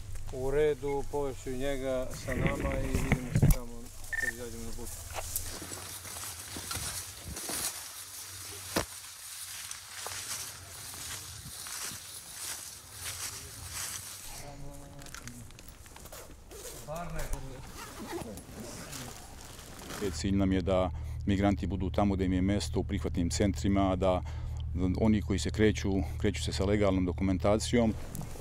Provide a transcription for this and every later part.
U redu, povešću njega sa nama i vidimo se tamo kad izađemo na put. Cilj nam je da migranti budu tamo gde im je mesto, u prihvatnim centrima, da oni koji se kreću se sa legalnom dokumentacijom.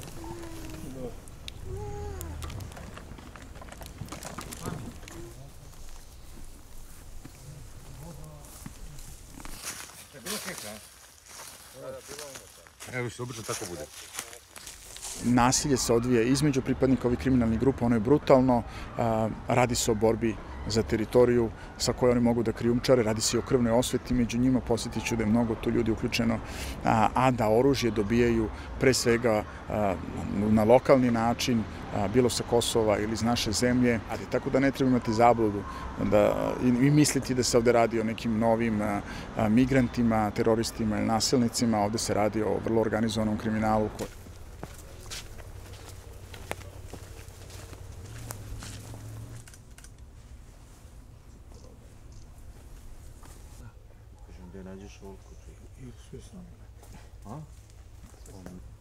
Evo što obično tako bude. Nasilje se odvija između pripadnika ovih kriminalnih grupa, ono je brutalno, radi se o borbi za teritoriju sa kojoj oni mogu da krijumčare, radi se i o krvnoj osveti među njima, posjetit ću da je mnogo tu ljudi uključeno, a da oružje dobijaju pre svega na lokalni način, bilo sa Kosova ili iz naše zemlje, tako da ne treba imati zabludu i misliti da se ovde radi o nekim novim migrantima, teroristima ili nasilnicima, ovde se radi o vrlo organizovanom kriminalu. Kažem, gde nađeš ovoliko čega? Ili sve sam. A?